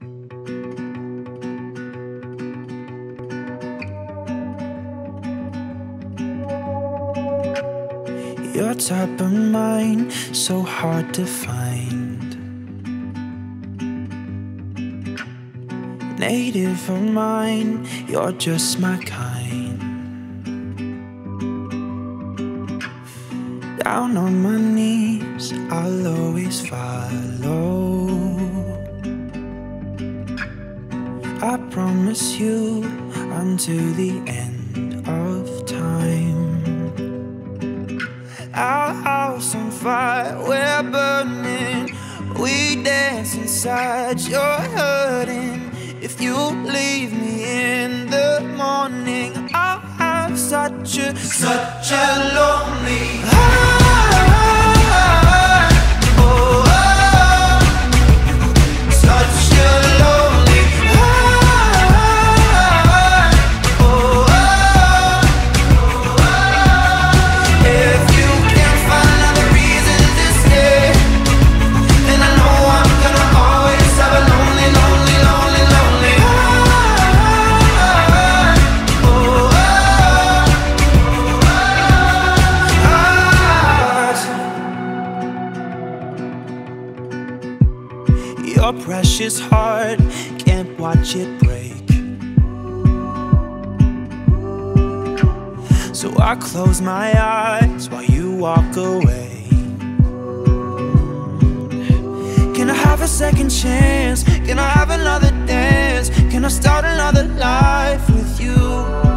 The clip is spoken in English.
Your type of mind, so hard to find. Native of mine, you're just my kind. Down on my knees, I'll always follow. I promise you, until the end of time. Our house on fire, we're burning. We dance inside, you're hurting. If you leave me in the morning, I'll have such a lonely heart. Oh, oh, such a lonely heart. Oh, oh, oh, if you can't find another reason to stay, then I know I'm gonna always have a lonely, lonely, lonely, lonely heart. Oh, oh, heart. Your precious heart, can't watch it break. So I close my eyes while you walk away. Can I have a second chance? Can I have another dance? Can I start another life with you?